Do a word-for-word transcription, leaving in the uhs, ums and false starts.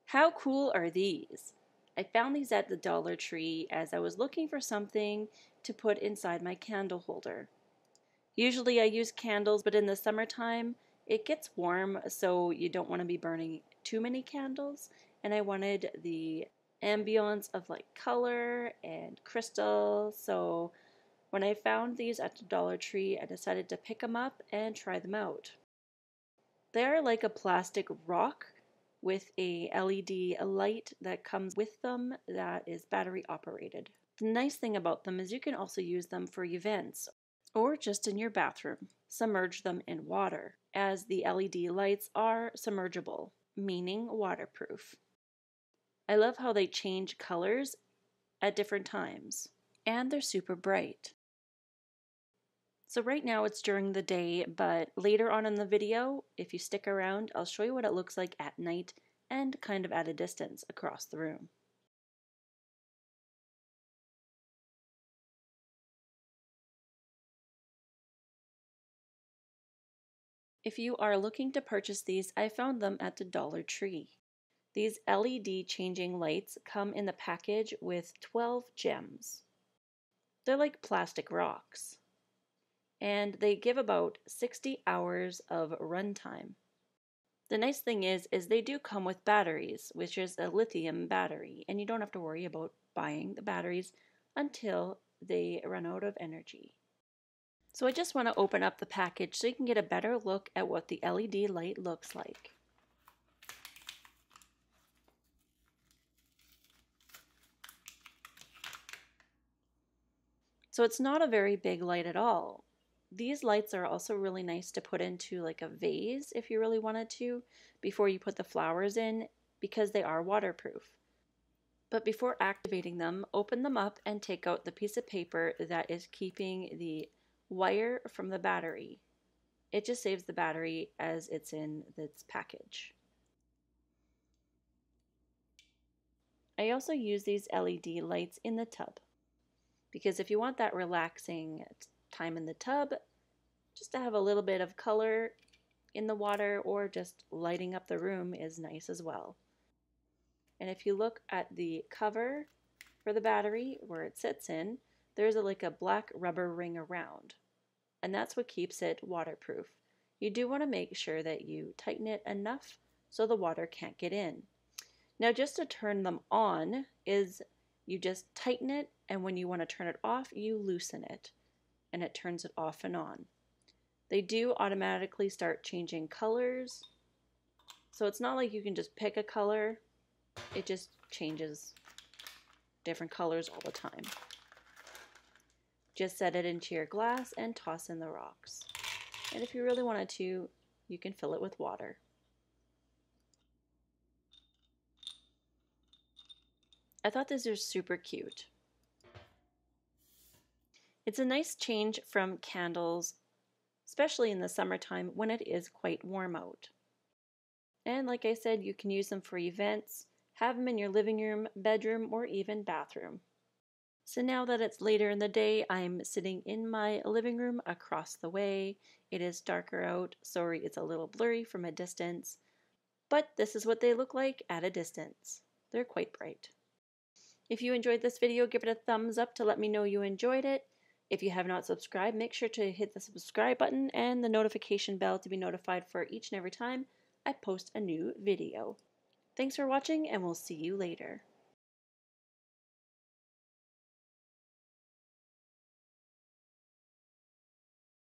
How cool are these? I found these at the Dollar Tree as I was looking for something to put inside my candle holder. Usually I use candles, but in the summertime it gets warm, so you don't want to be burning too many candles, and I wanted the ambience of like color and crystal, so when I found these at the Dollar Tree, I decided to pick them up and try them out. They are like a plastic rock with a L E D light that comes with them that is battery operated. The nice thing about them is you can also use them for events or just in your bathroom. Submerge them in water, as the L E D lights are submergible, meaning waterproof. I love how they change colors at different times, and they're super bright. So right now it's during the day, but later on in the video, if you stick around, I'll show you what it looks like at night and kind of at a distance across the room. If you are looking to purchase these, I found them at the Dollar Tree. These L E D changing lights come in the package with twelve gems. They're like plastic rocks, and they give about sixty hours of runtime. The nice thing is, is they do come with batteries, which is a lithium battery, and you don't have to worry about buying the batteries until they run out of energy. So I just want to open up the package so you can get a better look at what the L E D light looks like. So it's not a very big light at all. These lights are also really nice to put into like a vase if you really wanted to before you put the flowers in, because they are waterproof. But before activating them, open them up and take out the piece of paper that is keeping the wire from the battery. It just saves the battery as it's in this package. I also use these L E D lights in the tub, because if you want that relaxing time in the tub, just to have a little bit of color in the water or just lighting up the room is nice as well. And if you look at the cover for the battery where it sits in, there's a, like a black rubber ring around, and that's what keeps it waterproof. You do want to make sure that you tighten it enough so the water can't get in. Now just to turn them on is you just tighten it, and when you want to turn it off, you loosen it, and it turns it off and on. They do automatically start changing colors, so it's not like you can just pick a color. It just changes different colors all the time. Just set it into your glass and toss in the rocks. And if you really wanted to, you can fill it with water. I thought these are super cute. It's a nice change from candles, especially in the summertime when it is quite warm out. And like I said, you can use them for events, have them in your living room, bedroom, or even bathroom. So now that it's later in the day, I'm sitting in my living room across the way. It is darker out, sorry it's a little blurry from a distance, but this is what they look like at a distance. They're quite bright. If you enjoyed this video, give it a thumbs up to let me know you enjoyed it. If you have not subscribed, make sure to hit the subscribe button and the notification bell to be notified for each and every time I post a new video. Thanks for watching, and we'll see you later.